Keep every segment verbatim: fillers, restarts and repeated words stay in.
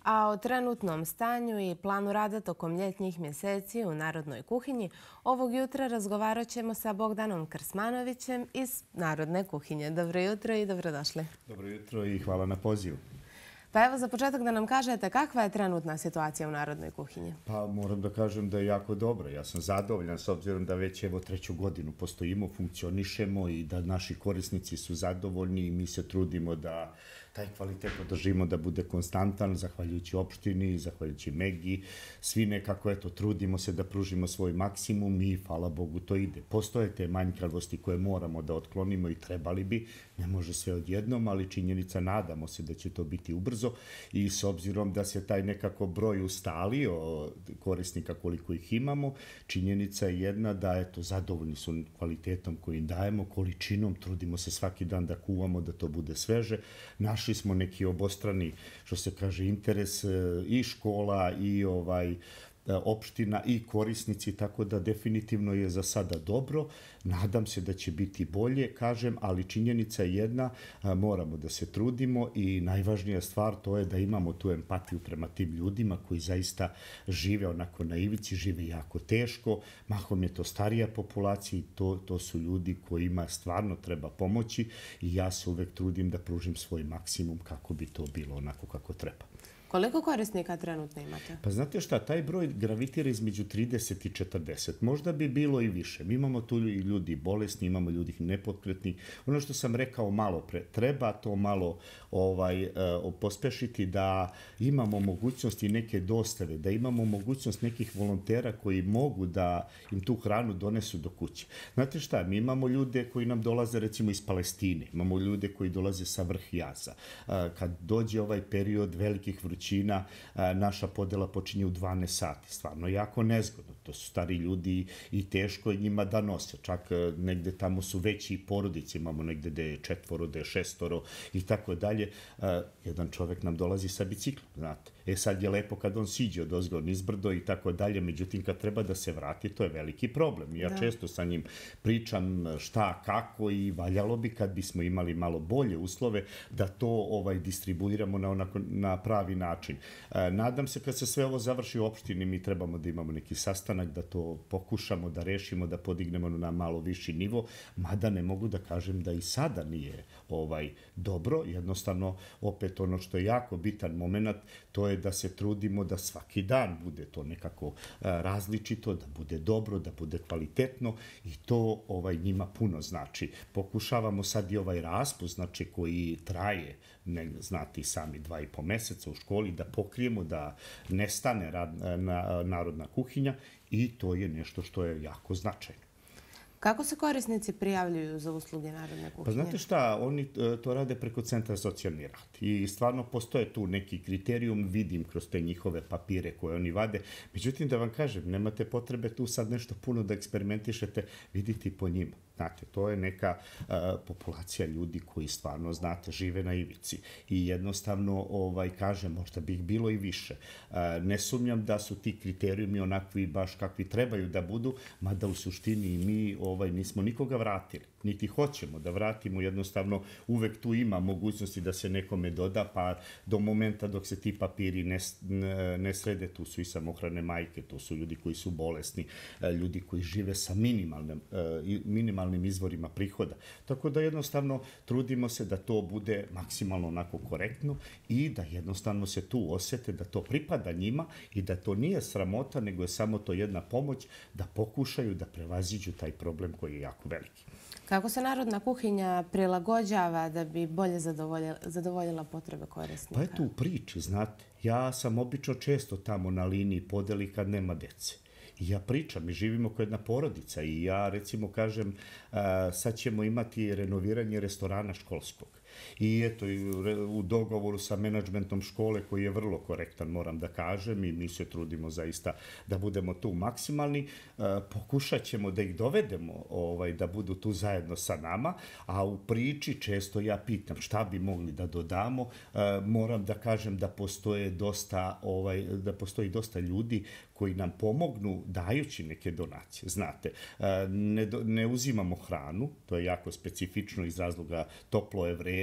A o trenutnom stanju i planu rada tokom ljetnjih mjeseci u Narodnoj kuhinji ovog jutra razgovarat ćemo sa Bogdanom Krsmanovićem iz Narodne kuhinje. Dobro jutro i dobrodošli. Dobro jutro i hvala na pozivu. Pa evo za početak da nam kažete kakva je trenutna situacija u Narodnoj kuhinji? Pa moram da kažem da je jako dobro. Ja sam zadovoljan s obzirom da već evo treću godinu postojimo, funkcionišemo i da naši korisnici su zadovoljni i mi se trudimo da taj kvalitet održimo da bude konstantan, zahvaljujući opštini, zahvaljujući Megi. Svi nekako, eto, trudimo se da pružimo svoj maksimum i, hvala Bogu, to ide. Postoje te manjkavosti koje moramo da otklonimo i trebali bi. Ne može sve odjednom, ali činjenica, nadamo se da će to biti ubrzo i s obzirom da se taj nekako broj ustalio korisnika koliko ih imamo, činjenica je jedna da, eto, zadovoljni su kvalitetom koji im dajemo, količinom, trudimo se svaki dan da kuvamo, da to bude sveže. Našli smo neki obostrani, što se kaže, interes i škola i ovaj opština i korisnici, tako da definitivno je za sada dobro. Nadam se da će biti bolje, kažem, ali činjenica je jedna, moramo da se trudimo i najvažnija stvar to je da imamo tu empatiju prema tim ljudima koji zaista žive onako na ivici, žive jako teško, mahom je to starija populacija i to, to su ljudi kojima stvarno treba pomoći i ja se uvek trudim da pružim svoj maksimum kako bi to bilo onako kako treba. Koliko korisnika trenutno imate? Pa znate šta, taj broj gravitira između trideset i četrdeset. Možda bi bilo i više. Mi imamo tu i ljudi bolesni, imamo ljudi nepokretni. Ono što sam rekao malo pre, treba to malo ovaj, pospešiti da imamo mogućnosti neke dostave, da imamo mogućnost nekih volontera koji mogu da im tu hranu donesu do kuće. Znate šta, mi imamo ljude koji nam dolaze recimo iz Palestine, imamo ljude koji dolaze sa vrh jaza. Kad dođe ovaj period velikih vrućina, Čina, naša podela počinje u dvanaest sati. Stvarno jako nezgodno. To su stari ljudi i teško je njima da nose. Čak negde tamo su veći i porodice. Imamo negde da je četvoro, da je šestoro i tako dalje. Jedan čovek nam dolazi sa biciklom, znate. E sad je lepo kad on siđe od ozgo nizbrdo i tako dalje. Međutim, kad treba da se vrati, to je veliki problem. Ja često sa njim pričam šta, kako i valjalo bi kad bismo imali malo bolje uslove da to ovaj distribuiramo na, onako, na pravi način. način. Nadam se kad se sve ovo završi u opštini, mi trebamo da imamo neki sastanak, da to pokušamo da rešimo, da podignemo na malo viši nivo, mada ne mogu da kažem da i sada nije ovaj dobro. Jednostavno, opet ono što je jako bitan moment, to je da se trudimo da svaki dan bude to nekako različito, da bude dobro, da bude kvalitetno i to ovaj njima puno znači. Pokušavamo sad i ovaj raspust, znači koji traje, ne znate i sami, dva i po meseca u školi, da pokrijemo, da nestane rad, na, Narodna kuhinja i to je nešto što je jako značajno. Kako se korisnici prijavljuju za usluge Narodne kuhinje? Pa znate šta, oni to rade preko Centra socijalni rad i stvarno postoje tu neki kriterijum, vidim kroz te njihove papire koje oni vade. Međutim, da vam kažem, nemate potrebe tu sad nešto puno da eksperimentišete, vidite po njima. Znate, to je neka uh, populacija ljudi koji stvarno, znate, žive na ivici i jednostavno, ovaj, kažem, možda bi ih bilo i više. Uh, ne sumnjam da su ti kriterijumi onakvi baš kakvi trebaju da budu, mada u suštini mi ovaj, nismo nikoga vratili, niti hoćemo da vratimo, jednostavno uvek tu ima mogućnosti da se nekome doda, pa do momenta dok se ti papiri ne, ne srede, tu su i samohrane majke, tu su ljudi koji su bolesni, ljudi koji žive sa minimalnim, minimalnim izvorima prihoda. Tako da jednostavno trudimo se da to bude maksimalno onako korektno i da jednostavno se tu osete da to pripada njima i da to nije sramota, nego je samo to jedna pomoć da pokušaju da prevaziđu taj problem koji je jako veliki. Kako se Narodna kuhinja prilagođava da bi bolje zadovoljila, zadovoljila potrebe korisnika? Pa eto u priči, znate. Ja sam obično često tamo na liniji podeli kad nema dece. I ja pričam, mi živimo kao jedna porodica i ja recimo kažem sad ćemo imati renoviranje restorana školskog. I eto, u dogovoru sa menadžmentom škole koji je vrlo korektan, moram da kažem, i mi se trudimo zaista da budemo tu maksimalni, pokušat ćemo da ih dovedemo ovaj, da budu tu zajedno sa nama, a u priči često ja pitam šta bi mogli da dodamo. Moram da kažem da postoje dosta, ovaj, da postoji dosta ljudi koji nam pomognu dajući neke donacije. Znate, ne, ne uzimamo hranu, to je jako specifično iz razloga toplo je vreme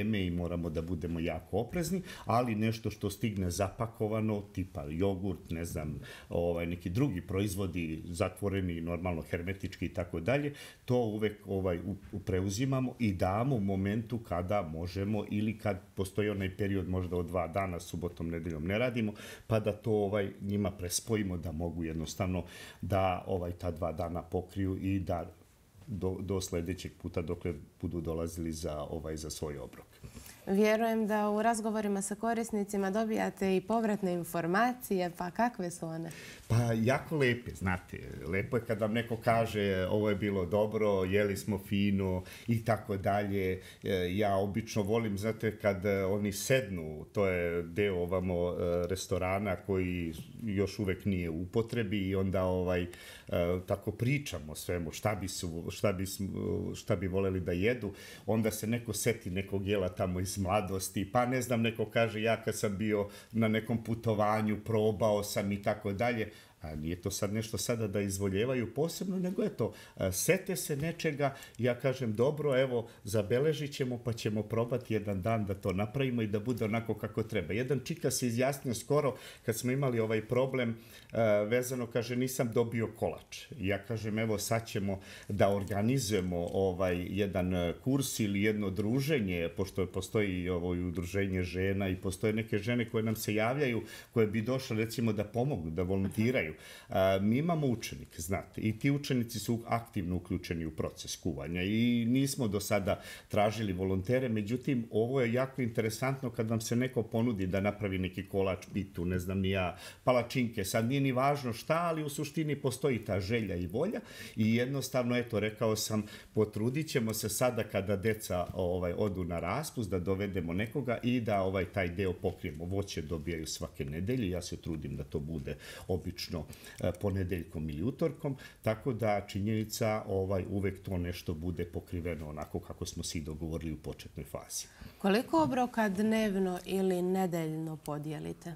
vreme i moramo da budemo jako oprezni, ali nešto što stigne zapakovano, tipa jogurt, ne znam, ovaj, neki drugi proizvodi, zatvoreni, normalno hermetički i tako dalje, to uvek ovaj, preuzimamo i damo u momentu kada možemo ili kad postoji onaj period možda od dva dana, subotom, nedeljom ne radimo, pa da to ovaj, njima prespojimo da mogu jednostavno da ovaj, ta dva dana pokriju i da do, do sledećeg puta dokle budu dolazili za, ovaj, za svoj obrok. Vjerujem da u razgovorima sa korisnicima dobijate i povratne informacije, pa kakve su one? Pa jako lepe, znate. Lepo je kad vam neko kaže ovo je bilo dobro, jeli smo fino i tako dalje. Ja obično volim, znate, kad oni sednu, to je deo ovamo restorana koji još uvek nije u upotrebi i onda ovaj, tako pričamo o svemu, šta bi, su, šta, bi, šta bi voleli da jedu. Onda se neko seti nekog jela tamo iz mladosti, pa ne znam, neko kaže ja kad sam bio na nekom putovanju, probao sam i tako dalje. A nije to sad nešto sada da izvoljevaju posebno, nego je to, sete se nečega, ja kažem dobro, evo, zabeležit ćemo pa ćemo probati jedan dan da to napravimo i da bude onako kako treba. Jedan čika se izjasnio skoro kad smo imali ovaj problem vezano, kaže nisam dobio kolač. Ja kažem evo sad ćemo da organizujemo ovaj jedan kurs ili jedno druženje, pošto postoji ovo udruženje žena i postoje neke žene koje nam se javljaju, koje bi došle recimo da pomognu, da volontiraju. A, mi imamo učenike, znate, i ti učenici su aktivno uključeni u proces kuvanja i nismo do sada tražili volontere, međutim, ovo je jako interesantno kad vam se neko ponudi da napravi neki kolač, pitu, ne znam ni ja, palačinke, sad nije ni važno šta, ali u suštini postoji ta želja i volja i jednostavno, eto, rekao sam, potrudit ćemo se sada kada deca ovaj, odu na raspust, da dovedemo nekoga i da ovaj taj deo pokrijemo. Voće dobijaju svake nedelje, ja se trudim da to bude obično ponedeljkom ili utorkom, tako da činjenica ovaj, uvek to nešto bude pokriveno onako kako smo se i dogovorili u početnoj fazi. Koliko obroka dnevno ili nedeljno podijelite?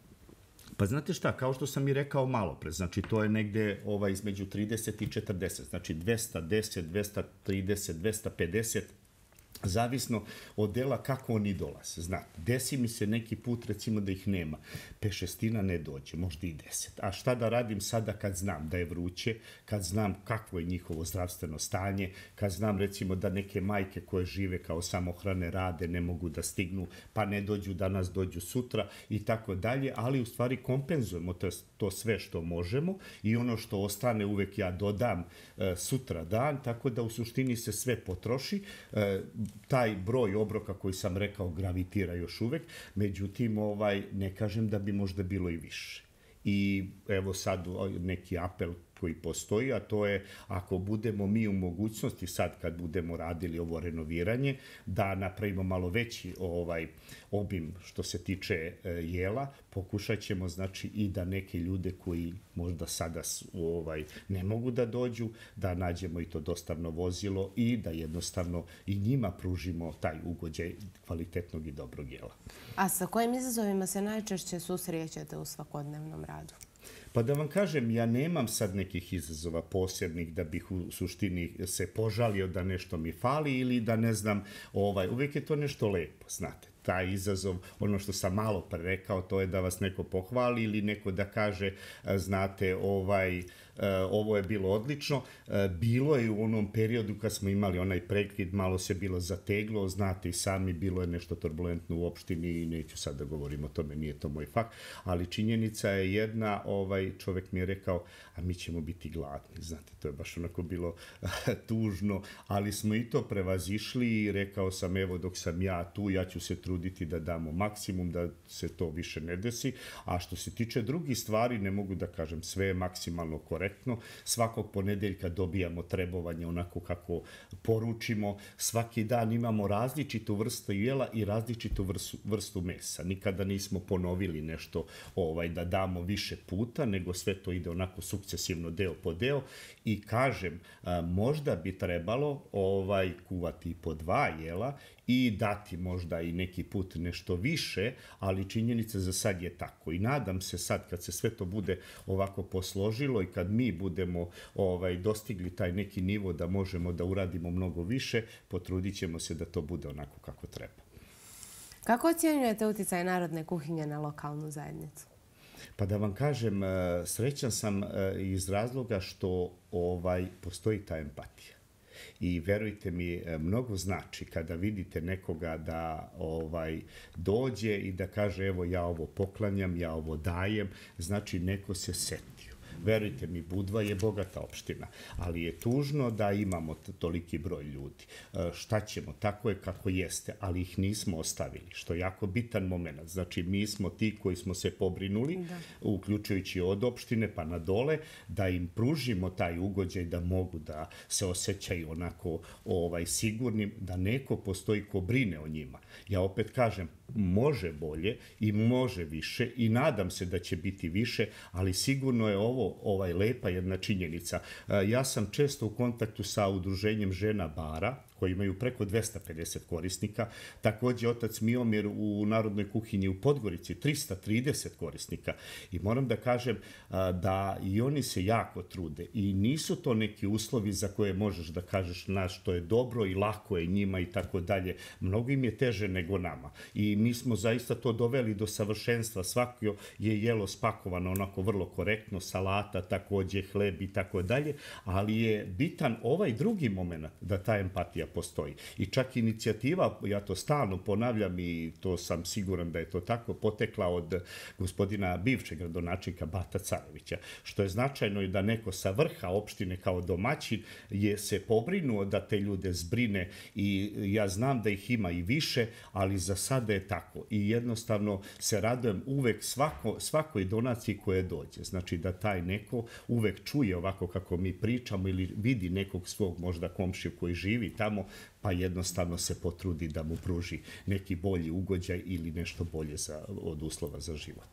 Pa znate šta, kao što sam i rekao malo pre, znači to je negde ovaj, između trideset i četrdeset, znači dvesta deset, dvesta trideset, dvesta pedeset, zavisno od dela kako oni dolaze. Znate, desi mi se neki put recimo da ih nema. Pešestina ne dođe, možda i deset. A šta da radim sada kad znam da je vruće, kad znam kakvo je njihovo zdravstveno stanje, kad znam recimo da neke majke koje žive kao samohrane rade ne mogu da stignu, pa ne dođu danas, dođu sutra i tako dalje, ali u stvari kompenzujemo to, to sve što možemo i ono što ostane uvek ja dodam e, sutra dan, tako da u suštini se sve potroši. E, taj broj obroka koji sam rekao gravitira još uvek, međutim ovaj, ne kažem da bi možda bilo i više. I evo sad neki apel koji postoji, a to je ako budemo mi u mogućnosti sad kad budemo radili ovo renoviranje, da napravimo malo veći ovaj obim što se tiče jela, pokušat ćemo znači i da neke ljude koji možda sada ovaj, ne mogu da dođu, da nađemo i to dostavno vozilo i da jednostavno i njima pružimo taj ugođaj kvalitetnog i dobrog jela. A sa kojim izazovima se najčešće susrećete u svakodnevnom radu? Pa da vam kažem, ja nemam sad nekih izazova posebnih da bih u suštini se požalio da nešto mi fali ili da ne znam, ovaj, uvijek je to nešto lepo, znate. Taj izazov, ono što sam malo pre rekao, to je da vas neko pohvali ili neko da kaže, znate, ovaj, ovo je bilo odlično. Bilo je u onom periodu kad smo imali onaj prekid, malo se bilo zateglo, znate i sami, bilo je nešto turbulentno u opštini i neću sad da govorim o tome, nije to moj fakt, ali činjenica je jedna, ovaj, čovek mi je rekao, a mi ćemo biti gladni, znate, to je baš onako bilo tužno, ali smo i to prevazišli i rekao sam, evo, dok sam ja tu, ja ću se truditi da damo maksimum, da se to više ne desi, a što se tiče drugih stvari, ne mogu da kažem, sve je maksimalno korektno, svakog ponedeljka dobijamo trebovanje onako kako poručimo, svaki dan imamo različitu vrstu jela i različitu vrstu, vrstu mesa, nikada nismo ponovili nešto ovaj, da damo više puta, nego sve to ide onako sukcesivno deo po deo i kažem, a, možda bi trebalo ovaj, kuvati po dva jela i dati možda i neki put nešto više, ali činjenica za sad je tako. I nadam se sad kad se sve to bude ovako posložilo i kad mi budemo ovaj, dostigli taj neki nivo da možemo da uradimo mnogo više, potrudit ćemo se da to bude onako kako treba. Kako ocjenjujete utjecaj narodne kuhinje na lokalnu zajednicu? Pa da vam kažem, srećan sam iz razloga što ovaj, postoji ta empatija. I verujte mi, mnogo znači kada vidite nekoga da ovaj dođe i da kaže evo ja ovo poklanjam, ja ovo dajem, znači neko se setio. Verujte mi, Budva je bogata opština, ali je tužno da imamo toliki broj ljudi. Šta ćemo? Tako je kako jeste, ali ih nismo ostavili, što je jako bitan moment. Znači, mi smo ti koji smo se pobrinuli, da. Uključujući od opštine pa na dole, da im pružimo taj ugođaj da mogu da se osjećaju onako ovaj, sigurnim, da neko postoji ko brine o njima. Ja opet kažem, može bolje i može više i nadam se da će biti više, ali sigurno je ovo ovaj lepa jedna činjenica. Ja sam često u kontaktu sa udruženjem žena Bara, koji imaju preko dvesta pedeset korisnika. Također otac Miomir u Narodnoj kuhinji u Podgorici, trista trideset korisnika. I moram da kažem da i oni se jako trude i nisu to neki uslovi za koje možeš da kažeš na što je dobro i lako je njima i tako dalje. Mnogo im je teže nego nama. I mi smo zaista to doveli do savršenstva. Svako je jelo spakovano onako vrlo korektno, salata, također hleb i tako dalje, ali je bitan ovaj drugi moment da ta empatija postoji. I čak inicijativa, ja to stalno ponavljam i to sam siguran da je to tako, potekla od gospodina bivšeg gradonačelnika Bata Carevića, što je značajno i da neko sa vrha opštine kao domaćin je se pobrinuo da te ljude zbrine i ja znam da ih ima i više, ali za sada je tako. I jednostavno se radujem uvek svako, svakoj donaciji koje dođe. Znači da taj neko uvek čuje ovako kako mi pričamo ili vidi nekog svog možda komšiju koji živi tamo, pa jednostavno se potrudi da mu pruži neki bolji ugođaj ili nešto bolje za, od uslova za život.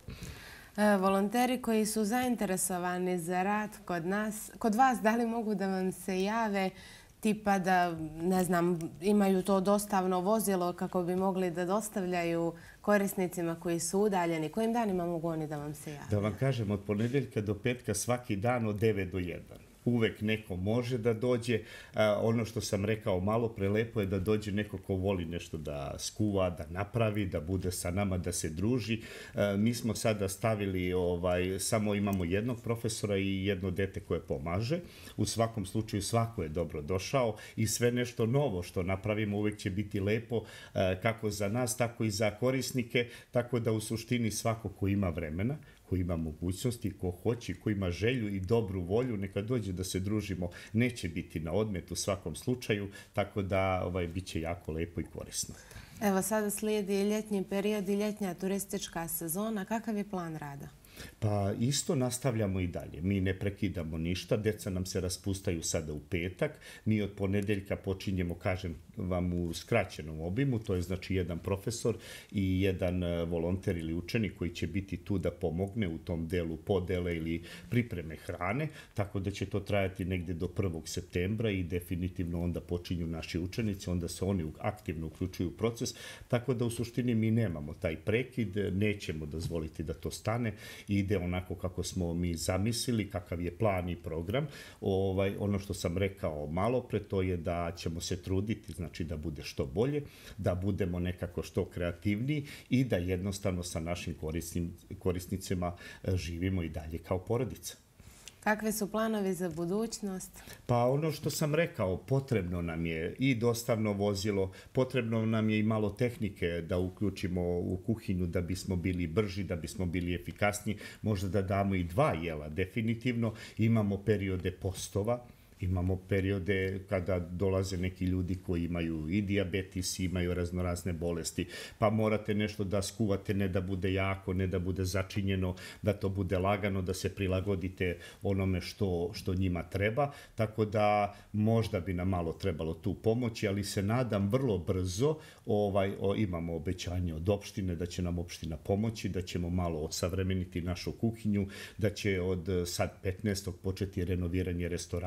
E, volonteri koji su zainteresovani za rad kod nas, kod vas, da li mogu da vam se jave tipa da, ne znam, imaju to dostavno vozilo kako bi mogli da dostavljaju korisnicima koji su udaljeni? Kojim danima mogu oni da vam se jave? Da vam kažem, od ponedeljka do petka svaki dan od devet do jedan. Uvek neko može da dođe. Ono što sam rekao malo pre, lepo je da dođe neko ko voli nešto da skuva, da napravi, da bude sa nama, da se druži. Mi smo sada stavili, ovaj, samo imamo jednog profesora i jedno dete koje pomaže. U svakom slučaju svako je dobro došao i sve nešto novo što napravimo uvek će biti lepo kako za nas, tako i za korisnike, tako da u suštini svako ko ima vremena, ko ima mogućnosti, ko hoće, ko ima želju i dobru volju, neka dođe da se družimo, neće biti na odmet u svakom slučaju, tako da ovaj, bit će jako lepo i korisno. Evo sada slijedi ljetnji period i ljetnja turistička sezona. Kakav je plan rada? Pa isto nastavljamo i dalje. Mi ne prekidamo ništa. Deca nam se raspustaju sada u petak. Mi od ponedeljka počinjemo, kažem vam, u skraćenom obimu. To je znači jedan profesor i jedan volonter ili učenik koji će biti tu da pomogne u tom delu podele ili pripreme hrane. Tako da će to trajati negde do prvog septembra i definitivno onda počinju naši učenici. Onda se oni aktivno uključuju u proces. Tako da u suštini mi nemamo taj prekid. Nećemo dozvoliti da to stane. Ide onako kako smo mi zamislili, kakav je plan i program. Ovaj, ono što sam rekao malo pre, to je da ćemo se truditi, znači da bude što bolje, da budemo nekako što kreativniji i da jednostavno sa našim korisnim, korisnicima živimo i dalje kao porodica. Kakve su planovi za budućnost? Pa ono što sam rekao, potrebno nam je i dostavno vozilo, potrebno nam je i malo tehnike da uključimo u kuhinju da bismo bili brži, da bismo bili efikasniji, možda da damo i dva jela. Definitivno imamo periode postova, imamo periode kada dolaze neki ljudi koji imaju i dijabetis, imaju raznorazne bolesti, pa morate nešto da skuvate, ne da bude jako, ne da bude začinjeno, da to bude lagano, da se prilagodite onome što, što njima treba. Tako da možda bi nam malo trebalo tu pomoći, ali se nadam vrlo brzo, ovaj, o, imamo obećanje od opštine da će nam opština pomoći, da ćemo malo osavremeniti našu kuhinju, da će od sad petnaestog početi renoviranje restorana,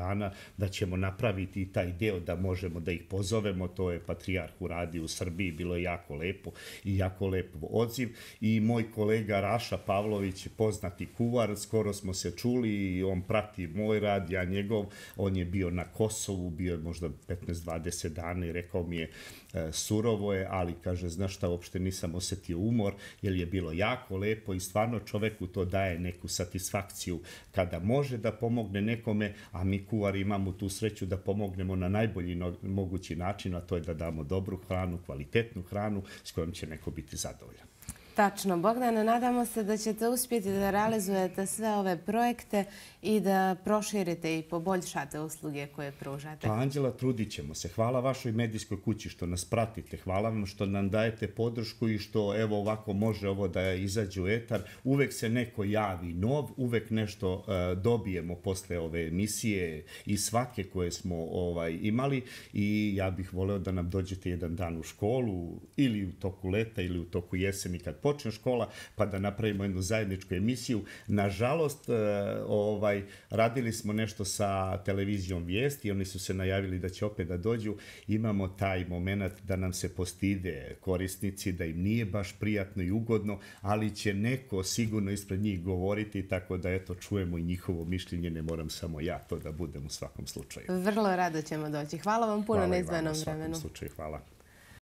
da ćemo napraviti i taj deo da možemo da ih pozovemo. To je Patrijarh uradio u Srbiji, bilo je jako lepo i jako lep odziv. I moj kolega Raša Pavlović, poznati kuvar, skoro smo se čuli i on prati moj rad, ja njegov. On je bio na Kosovu, bio je možda petnaest dvadeset dana i rekao mi je surovo je, ali kaže, znaš šta, uopšte nisam osetio umor, jer je bilo jako lepo i stvarno čoveku to daje neku satisfakciju kada može da pomogne nekome, a mi kuvari imamo tu sreću da pomognemo na najbolji mogući način, a to je da damo dobru hranu, kvalitetnu hranu s kojom će neko biti zadovoljan. Tačno, Bogdane, nadamo se da ćete uspjeti da realizujete sve ove projekte i da proširite i poboljšate usluge koje pružate. Pa, Anđela, trudit ćemo se. Hvala vašoj medijskoj kući što nas pratite. Hvala vam što nam dajete podršku i što evo ovako može ovo da izađe u etar. Uvek se neko javi nov, uvek nešto uh, dobijemo posle ove emisije i svake koje smo ovaj, imali i ja bih voleo da nam dođete jedan dan u školu ili u toku leta ili u toku jeseni kad počne škola, pa da napravimo jednu zajedničku emisiju. Nažalost, ovaj, radili smo nešto sa televizijom Vijesti i oni su se najavili da će opet da dođu. Imamo taj moment da nam se postide korisnici, da im nije baš prijatno i ugodno, ali će neko sigurno ispred njih govoriti, tako da eto, čujemo i njihovo mišljenje, ne moram samo ja to da budem u svakom slučaju. Vrlo rado ćemo doći. Hvala vam puno na izdvojenom vremenu. Hvala i vama u svakom slučaju. Hvala.